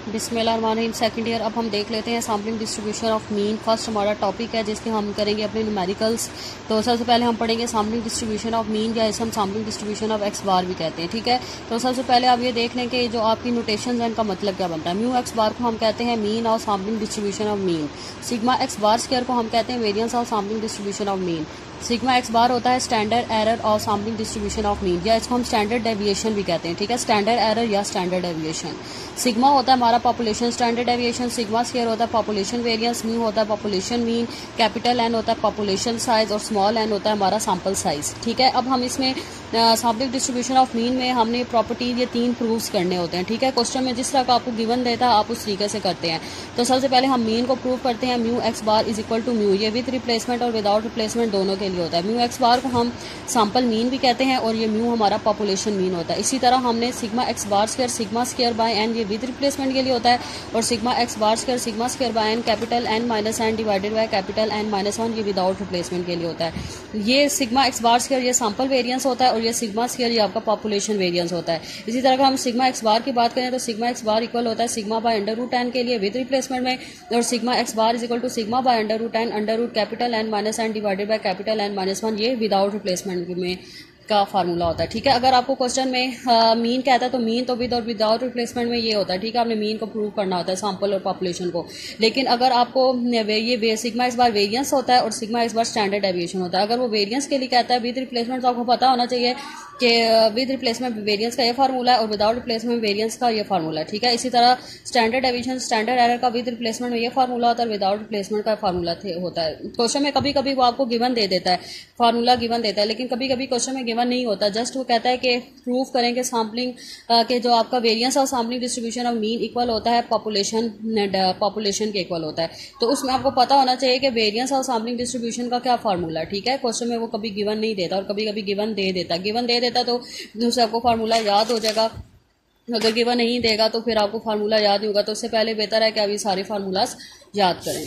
बिस्मिल्लाहिर्रहमानिर्रहीम second year. अब हम देख लेते हैं sampling distribution of mean. First हमारा टॉपिक है जिसके हम करेंगे अपने न्यूमेरिकल्स। तो सबसे पहले हम पढ़ेंगे सैम्पलिंग डिस्ट्रीब्यूशन ऑफ मीन, या इसे हम sampling distribution of x bar भी कहते हैं। ठीक है, तो सबसे पहले आप ये देख लें कि जो आपकी नोटेशन है इनका मतलब क्या बनता है। म्यू एक्स बार को हम कहते हैं मीन और sampling distribution of mean. Sigma x bar square को हम कहते हैं variance of sampling distribution of mean. Sigma x bar होता है स्टैंडर्ड एरर और सैम्पलिंग डिस्ट्रीब्यूशन ऑफ मीन, या इसको हम स्टैंडर्ड डेविएशन भी कहते हैं। ठीक है, स्टैंडर्ड एरर या स्टैंडर्ड डेविएशन। सिग्मा होता है हमारा population standard deviation, sigma square होता है पॉपुलेशन वेरिएंस, म्यू होता है पॉपुलेशन मीन, कैपिटल एन होता है पॉपुलेशन साइज और स्मॉल एन होता है हमारा सैंपल साइज। ठीक है, अब हम इसमें सैम्पलिंग डिस्ट्रीब्यूशन ऑफ मीन में हमने प्रॉपर्टीज ये 3 प्रूव्स करने होते हैं। ठीक है, क्वेश्चन में जिस तरह का आपको गिवन देता है आप उस तरीके से करते हैं। तो सबसे पहले हम मीन को प्रूव करते हैं। Mu x bar is equal to mu, ये विद रिप्लेसमेंट और विदाउट रिप्लेसमेंट दोनों के लिए होता है। म्यू एक्स बार को हम सैंपल मीन भी कहते हैं और ये म्यू हमारा पॉपुलेशन मीन होता है। इसी तरह हमने sigma x bar square sigma square by N, ये विद रिप्लेसमेंट के लिए होता है, और sigma x bar square sigma square by N capital N minus N divided by capital N minus 1, ये विदाउट रिप्लेसमेंट के लिए होता है। ये सिग्मा एक्स बार स्क्वायर ये सैंपल वेरिएंस होता है और ये सिग्मा स्क्वायर आपका पॉपुलेशन वेरिएंस होता है। इसी तरह का हम सिग्मा एक्स बार की बात करें तो सिग्मा एक्स बार इक्वल होता है sigma by under root N के लिए विद रिप्लेसमेंट में, और sigma x bar is equal to sigma by under root N under root capital N minus N divided by capital N minus 1, ये without replacement में का formula होता है। ठीक है, अगर आपको क्वेश्चन में मीन कहता है तो मीन तो विद और विदाउट रिप्लेसमेंट में ये होता है। ठीक है, आपने मीन को प्रूव करना होता है सैंपल और पॉपुलेशन को। लेकिन अगर आपको ये सिग्मा एक्स बार वेरिएंस होता है और sigma x bar standard deviation होता है। अगर वो वेरिएंस के लिए कहता है विद रिप्लेसमेंट तो आपको पता होना चाहिए कि विद रिप्लेसमेंट वेरिएंस का ये फार्मूला है और विदाउट रिप्लेसमेंट वेरिएंस का ये फार्मूला है। ठीक है, इसी तरह स्टैंडर्ड डेविएशन स्टैंडर्ड एरर का विद रिप्लेसमेंट में ये फार्मूला होता है और विदाउट रिप्लेसमेंट का फार्मूला होता है। क्वेश्चन में कभी कभी वो आपको गिवन दे देता है, फार्मूला गिवन देता है, लेकिन कभी कभी क्वेश्चन में गिवन नहीं होता। जस्ट वो कहता है कि प्रूव करें कि सैम्पलिंग के जो आपका वेरिएंस और sampling distribution of mean equal होता है पॉपुलेशन के इक्वल होता है। तो उसमें आपको पता होना चाहिए कि वेरिएंस और सैम्पलिंग डिस्ट्रीब्यूशन का क्या फार्मूला है। ठीक है, क्वेश्चन में वो कभी गिवन नहीं देता और कभी कभी गिवन दे देता तो उससे आपको फार्मूला याद हो जाएगा। अगर गिवन नहीं देगा तो फिर आपको फार्मूला याद नहीं होगा। तो उससे पहले बेहतर है कि अभी सारे फार्मूलाज याद करें।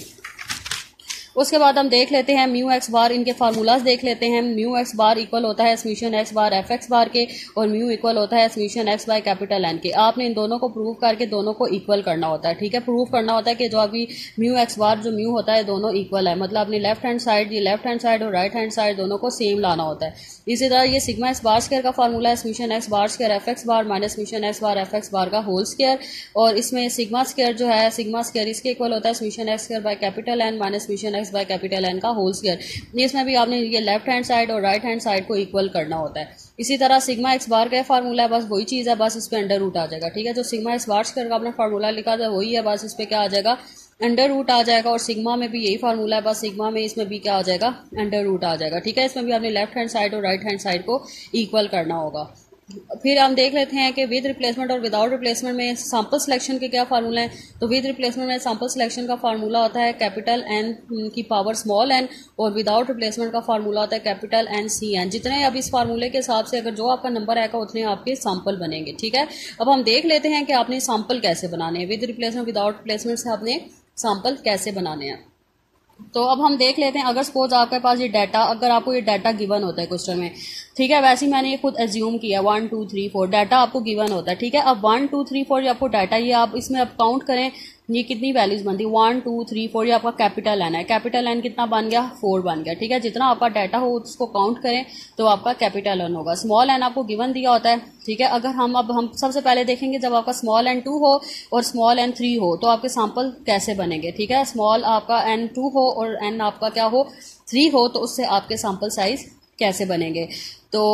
उसके बाद हम देख लेते हैं म्यू एक्स बार, इनके फार्मूलाज देख लेते हैं। म्यू एक्स बार इक्वल होता है summation x bar f x bar के, और म्यू इक्वल होता है summation x by capital N के। आपने इन दोनों को प्रूव करके दोनों को इक्वल करना होता है। ठीक है, प्रूव करना होता है कि जो अभी म्यू एक्स बार जो म्यू होता है दोनों इक्वल है, मतलब अपनी लेफ्ट हैंड साइड और राइट हैंड साइड दोनों को सेम लाना होता है। इसी तरह ये सिग्मा एक्स बार स्क्वायर का फार्मूला है summation x bar square f x bar minus summation x bar f x bar का होल स्क्वायर, और इसमें सिग्मा स्क्वायर जो है सिग्मा स्क्वायर इसके इक्वल होता है summation x square by capital N minus summation x by capital N का whole square. इसमें भी आपने ये लेफ्ट हैंड साइड और राइट हैंड साइड को इक्वल करना होता है। इसी तरह सिग्मा एक्स बार का फार्मूला है, बस वही चीज है, बस इस पे अंडर रूट आ जाएगा। ठीक है, जो सिग्मा एक्स बार स्क्वायर का आपने फार्मूला लिखा था वही है, बस इस पे क्या आ जाएगा अंडर रूट आ जाएगा। और सिग्मा में भी यही फार्मूला है, बस सिग्मा में इसमें भी क्या आ जाएगा अंडर रूट आ जाएगा। ठीक है, इसमें भी आपने लेफ्ट हैंड साइड और राइट हैंड साइड को इक्वल करना होगा। फिर हम देख लेते हैं कि विद रिप्लेसमेंट और विदाउट रिप्लेसमेंट में सैंपल सिलेक्शन के क्या फार्मूला है। तो विद रिप्लेसमेंट में सैंपल सिलेक्शन का फार्मूला होता है कैपिटल एन की पावर स्मॉल एन, और विदाउट रिप्लेसमेंट का फार्मूला होता है कैपिटल एन सी एन। जितने अब इस फार्मूले के हिसाब से अगर जो आपका नंबर आएगा उतने आपके सैंपल बनेंगे। ठीक है, अब हम देख लेते हैं कि आपने सैंपल कैसे बनाने हैं, विद रिप्लेसमेंट विदाउट रिप्लेसमेंट से आपने सैंपल कैसे बनाने हैं। तो अब हम देख लेते हैं, अगर सपोज आपके पास ये डाटा, अगर आपको ये डाटा गिवन होता है क्वेश्चन में, ठीक है, वैसे ही मैंने ये खुद एज्यूम किया 1 2 3 4 डाटा आपको गिवन होता है। ठीक है, अब 1 2 3 4 ये आपको डाटा, ये आप इसमें अब काउंट करें ये कितनी वैल्यूज बनती है 1 2 3 4, ये आपका कैपिटल एन है। कैपिटल एन कितना बन गया 4 बन गया। ठीक है, जितना आपका डाटा हो उसको काउंट करें तो आपका कैपिटल एन होगा। स्मॉल एन आपको गिवन दिया होता है। ठीक है, अगर हम सबसे पहले देखेंगे जब आपका स्मॉल एन 2 हो और स्मॉल एन 3 हो तो आपके सैंपल कैसे बनेंगे। ठीक है, स्मॉल आपका एन 2 हो और एन आपका क्या हो 3 हो, तो उससे आपके सैंपल साइज कैसे बनेंगे। तो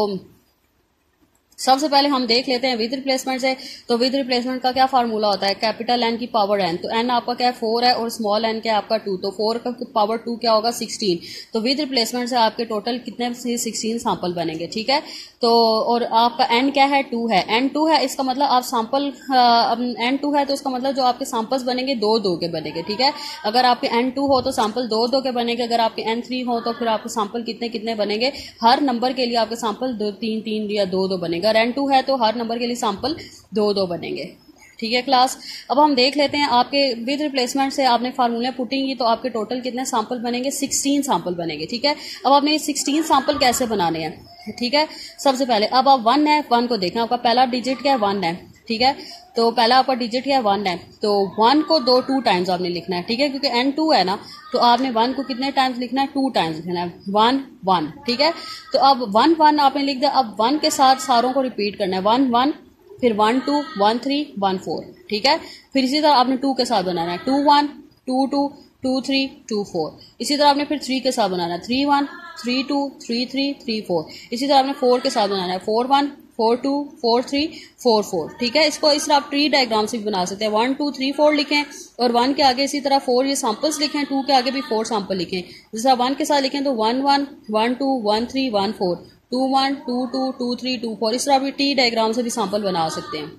सबसे पहले हम देख लेते हैं विद रिप्लेसमेंट से। तो विद रिप्लेसमेंट का क्या फार्मूला होता है कैपिटल एन की पावर एन, तो एन आपका क्या है 4 है और स्मॉल एन क्या है आपका 2, तो 4 का पावर 2 क्या होगा 16। तो विद रिप्लेसमेंट से आपके टोटल कितने 16 सैंपल बनेंगे। ठीक है, तो और आपका एन क्या है 2 है, एन 2 है, इसका मतलब आप सैंपल एन 2 है तो इसका मतलब जो आपके सैंपल्स बनेंगे 2 के बनेंगे। ठीक है, अगर आपके एन 2 हो तो सैंपल 2 के बनेंगे, अगर आपके एन 3 हो तो फिर आपके सैंपल कितने बनेंगे, हर नंबर के लिए आपके सैंपल 3 या 2 बनेगा। अगर एन 2 है तो हर नंबर के लिए सैंपल 2 बनेंगे। ठीक है क्लास, अब हम देख लेते हैं आपके विद रिप्लेसमेंट से आपने फार्मूला पुटिंग की तो आपके टोटल कितने सैंपल बनेंगे 16 सैंपल बनेंगे। ठीक है, अब आपने ये 16 सैंपल कैसे बनाने हैं। ठीक है, सबसे पहले अब आप 1 है, 1 को देखना, आपका पहला डिजिट क्या है 1 है। ठीक है। तो पहला आपका डिजिट है 1 है, तो 1 को 2 टाइम्स आपने लिखना है, ठीक है, क्योंकि n 2 है ना, तो आपने 1 को कितने टाइम्स लिखना है, 2 टाइम्स लिखना है, 1 1, ठीक है। तो अब 1 1 आपने लिख दिया, अब 1 के साथ सारों को रिपीट करना है, 1 1, फिर 1 2 1 3 1 4, ठीक है। फिर इसी तरह आपने 2 के साथ बनाना है, 2 1 2 2 2 3 2 4। इसी तरह आपने फिर 3 के साथ बनाना है, 3 1 3 2 3 3 3 4। इसी तरह आपने 4 के साथ बनाना है, 4 1 4 2 4 3 4 4, ठीक है। इसको इस तरह आप ट्री डायग्राम से भी बना सकते हैं, 1 2 3 4 लिखें और 1 के आगे इसी तरह 4 ये सैंपल्स लिखें, 2 के आगे भी 4 सैंपल लिखें। जैसा 1 के साथ लिखें तो 1 1 1 2 1 3 1 4, 2 1 2 2 2 3 2 4। इस तरह आप टी डायग्राम से भी सैंपल बना सकते हैं।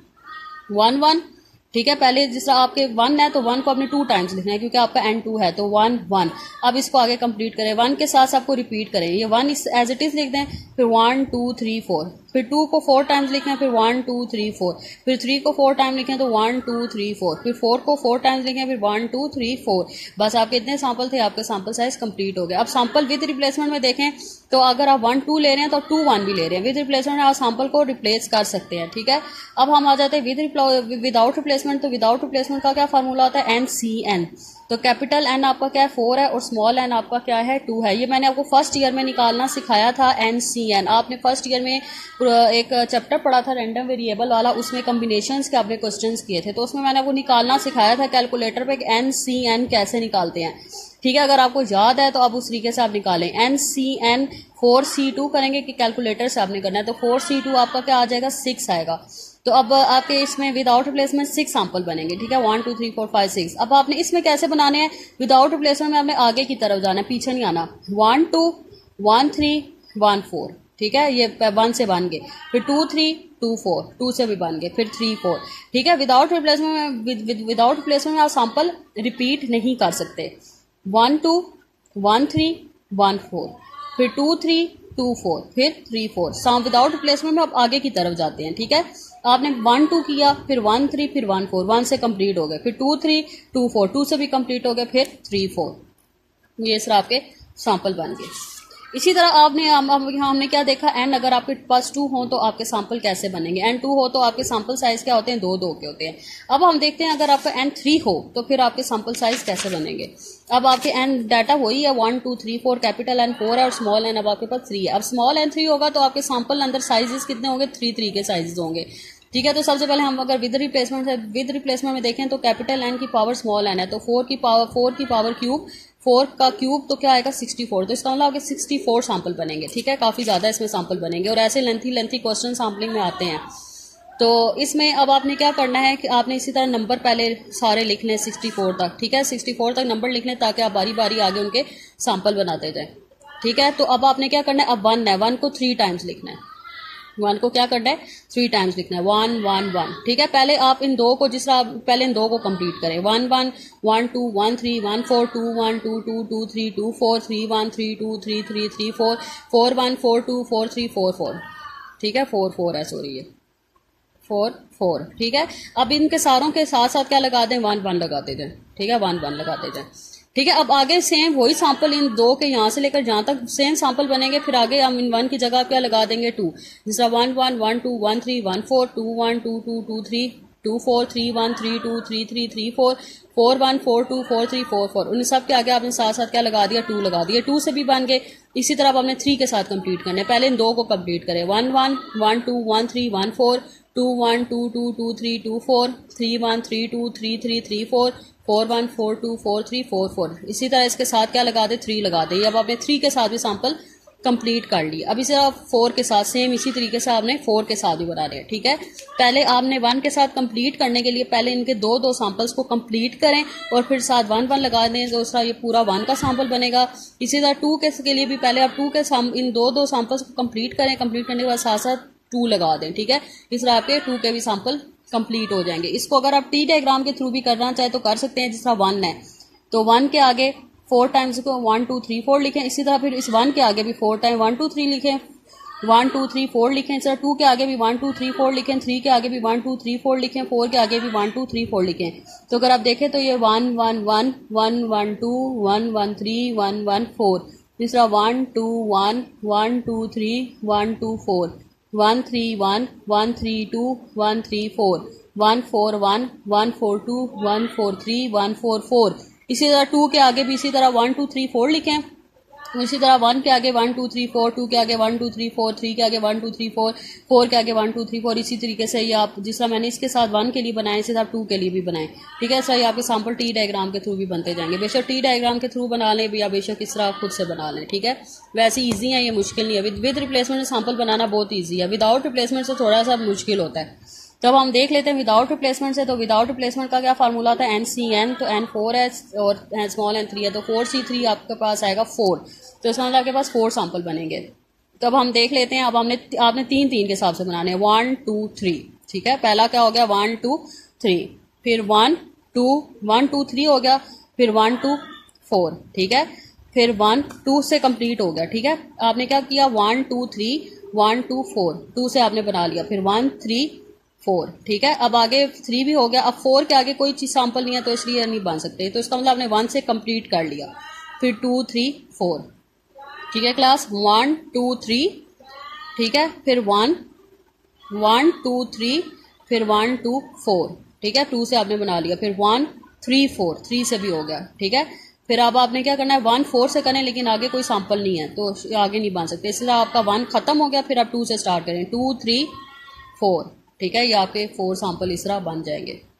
1 1, ठीक है, पहले जिस तरह आपके 1 है तो 1 को आपने 2 टाइम्स लिखना है क्योंकि आपका n 2 है, तो 1 1। अब इसको आगे कंप्लीट करें, 1 के साथ आपको रिपीट करें, ये 1 एज इट इज लिख दें, फिर 1 2 3 4, फिर 2 को 4 टाइम्स लिखें, फिर 1 2 3 4, फिर 3 को 4 टाइम लिखें तो 1 2 3 4, फिर 4 को 4 टाइम्स लिखें, फिर 1 2 3 4। बस आपके इतने सैंपल थे, आपका सैंपल साइज कंप्लीट हो गया। अब सैंपल विद रिप्लेसमेंट में देखें तो अगर आप 1 2 ले रहे हैं तो 2 1 भी ले रहे हैं, विद रिप्लेसमेंट आप सैंपल को रिप्लेस कर सकते हैं, ठीक है। अब हम आ जाते हैं विदाउट रिप्लेसमेंट। तो विदाउट रिप्लेसमेंट का क्या फार्मूला होता है, NCN। तो कैपिटल N आपका क्या है, 4 है, और स्मॉल n आपका क्या है, 2 है। ये मैंने आपको फर्स्ट ईयर में निकालना सिखाया था, NCN। आपने फर्स्ट ईयर में एक चैप्टर पढ़ा था रैंडम वेरिएबल वाला, उसमें कॉम्बिनेशंस के आपने क्वेश्चंस किए थे, तो उसमें मैंने आपको निकालना सिखाया था कैलकुलेटर पे NCN कैसे निकालते हैं, ठीक है। अगर आपको याद है तो आप उस तरीके से आप निकालें। NCN 4C2 करेंगे कि कैलकुलेटर से आपने करना है, तो 4C2 आपका क्या आ जाएगा, 6 आएगा। तो अब आपके इसमें विदाउट रिप्लेसमेंट 6 सैंपल बनेंगे, ठीक है, 1 2 3 4 5 6। अब आपने इसमें कैसे बनाने हैं, विदाउट रिप्लेसमेंट में आपने आगे की तरफ जाना है, पीछे नहीं आना। 1 2 1 3 1 4, ठीक है, ये 1 से बन गए, फिर 2 3 2 4, 2 से भी बन गए, फिर 3 4, ठीक है। विदाउट रिप्लेसमेंट में विदाउट रिप्लेसमेंट में आप सैंपल रिपीट नहीं कर सकते। 1 2 1 3 1 4, फिर 2 3 2 4, फिर 3 4। विदाउट रिप्लेसमेंट में आप आगे की तरफ जाते हैं, ठीक है। आपने 1 2 किया, फिर 1 3, फिर 1 4, 1 से कंप्लीट हो गए, फिर 2 3 2 4, 2 से भी कंप्लीट हो गए, फिर 3 4। ये सर आपके सैंपल बन गए। इसी तरह आपने हमने क्या देखा, n अगर आपके पास 2 हो तो आपके सैंपल कैसे बनेंगे, n 2 हो तो आपके सैंपल साइज क्या होते हैं, 2 2 के होते हैं। अब हम देखते हैं अगर आपका n 3 हो तो फिर आपके सैंपल साइज कैसे बनेंगे। अब आपके n डाटा वही है, 1 2 3 4, कैपिटल N 4 है और स्मॉल n अब आपके पास 3 है। अब स्मॉल n 3 होगा तो आपके सैंपल अंदर साइजेस कितने होंगे, 3 3 के साइजेस होंगे, ठीक है। तो सबसे पहले हम अगर विद रिप्लेसमेंट में देखें तो कैपिटल N की पावर स्मॉल n है, तो 4 की पावर क्यूब, 4 का क्यूब तो क्या आएगा, 64। तो इसका मतलब आपके 64 सैंपल बनेंगे, ठीक है, काफी ज्यादा इसमें सैंपल बनेंगे और ऐसे लेंथी क्वेश्चन सैम्पलिंग में आते हैं। तो इसमें अब आपने क्या करना है कि आपने इसी तरह नंबर पहले सारे लिख लें 64 तक, ठीक है, 64 तक नंबर लिख लें ताकि आप बारी बारी आगे उनके सैंपल बनाते जाएं, ठीक है। तो अब आपने क्या करना है, अब 1 है, 1 को 3 टाइम्स लिखना है, 1 को क्या करना है, 3 टाइम्स लिखना है, 1 1 1, ठीक है। पहले आप इन 2 को जिस तरह पहले इन 2 को कंप्लीट करें, 1 1 1 2 1 3 1 4 2 1 2 2 2 3 2 4 3 1 3 2 3 3 3 4 4 1 4 2 4 3 4 4, ठीक है, 4 4 है, सॉरी ये 4 4, ठीक है। अब इनके सारों के साथ साथ क्या लगा दें, 1 1 लगाते जाएं, ठीक है, 1 1 लगाते जाएं, ठीक है। अब आगे सेम वही सैंपल इन 2 के यहाँ से लेकर जहां तक सेम सैंपल बनेंगे, फिर आगे हम इन 1 की जगह क्या लगा देंगे, 2, जिस तरह 1 1 1 2 1 3 1 4 2 1 2 2 2 3 2 4 3 1 3 2 3 3 3 4 4 1 4 2 4 3 4 4। उन सब के आगे आपने साथ साथ क्या लगा दिया, 2 लगा दिया, 2 से भी बन गए। इसी तरह अब हमने 3 के साथ कंप्लीट करने, पहले इन 2 को कंप्लीट करें, 1 1 1 2 1 3 1 4 2 1 2 2 2 3 2 4 3 1 3 2 3 3 3 4 4 1 4 2 4 3 4 4। इसी तरह इसके साथ क्या लगा दे, 3 लगा दे। अब आपने 3 के साथ भी सैंपल कंप्लीट कर लिया। अब इसे आप 4 के साथ सेम इसी तरीके से आपने 4 के साथ भी बना लिया, ठीक है। पहले आपने 1 के साथ कंप्लीट करने के लिए पहले इनके 2 सैंपल्स को कंप्लीट करें और फिर साथ 1 1 लगा दें, तो उसका ये पूरा 1 का सैंपल बनेगा। इसी तरह 2 के लिए भी पहले आप 2 के इन 2 सैंपल्स को कंप्लीट करें, कंप्लीट करने के बाद साथ साथ 2 लगा दें, ठीक है। इस तरह आपके 2 के भी सैंपल कंप्लीट हो जाएंगे। इसको अगर आप टी डायग्राम के थ्रू भी करना चाहे तो कर सकते हैं। जिस तरह 1 है तो 1 के आगे 4 टाइम्स को 1 2 3 4 लिखें, इसी तरह फिर इस 1 के आगे भी 4 टाइम 1 2 3 लिखें, 1 2 3 4 लिखें। इस तरह 2 के आगे भी 1 2 3 4 लिखें, 3 के आगे भी 1 2 3 4 लिखें, 4 के आगे भी 1 2 3 4 लिखें। तो अगर आप देखें तो ये 1 1 1 1 1 2 1 1 3 1 1 4, इस तरह 1 2 1 1 2 3 1 2 4 1 3 1 1 3 2 1 3 4 141, 142, 143, 144। इसी तरह 2 के आगे भी इसी तरह 1 2 3 4 लिखें। इसी तरह 1 के आगे 1 2 3 4, 2 के आगे 1 2 3 4, 3 के आगे 1 2 3 4, 4 के आगे 1 2 3 4। इसी तरीके से ये आप जिस तरह मैंने इसके साथ 1 के लिए बनाए इसी तरह 2 के लिए भी बनाएं। ठीक है, सही आपके सैम्पल टी डायग्राम के थ्रू भी बनते जाएंगे। बेशक टी डायग्राम के थ्रू बना लें या बेशक इस तरह खुद से बना लें। ठीक है, वैसे ईजी है, ये मुश्किल नहीं है। विद रिप्लेसमेंट सैम्पल बनाना बहुत ईजी है, विदाउट रिप्लेसमेंट से थोड़ा सा मुश्किल होता है। तब हम देख लेते हैं विदाउट रिप्लेसमेंट से। तो विदाउट रिप्लेसमेंट का क्या फार्मूला था, NCN, तो N 4 है और स्मॉल n 3 है, तो 4C3 आपके पास आएगा 4। तो इसका मतलब आपके पास 4 सैंपल बनेंगे। तब हम देख लेते हैं। अब आपने 3 के हिसाब से बनाने हैं, 1 2 3। ठीक है, पहला क्या हो गया 1 2 3, फिर 1 2 3 हो गया, फिर 1 2 4। ठीक है, फिर 1 2 से कंप्लीट हो गया। ठीक है, आपने क्या किया 1 2 3 1 2 4, 2 से आपने बना लिया, फिर 1 3 4। ठीक है, अब आगे 3 भी हो गया। अब 4 के आगे कोई चीज सैंपल नहीं है तो इसलिए नहीं बन सकते, तो इसका मतलब आपने 1 से कंप्लीट कर लिया, फिर 2 3 4। ठीक है क्लास, 1 2 3। ठीक है, फिर 1 1 2 3, फिर 1 2 4। ठीक है, 2 से आपने बना लिया, फिर 1 3 4, 3 से भी हो गया। ठीक है, फिर अब आपने क्या करना है 1 4 से करें, लेकिन आगे कोई सैंपल नहीं है तो आगे नहीं बन सकते, इसलिए आपका 1 खत्म हो गया, फिर आप 2 से स्टार्ट करें, 2 3 4। ठीक है, ये आपके 4 सैंपल इस तरह बन जाएंगे।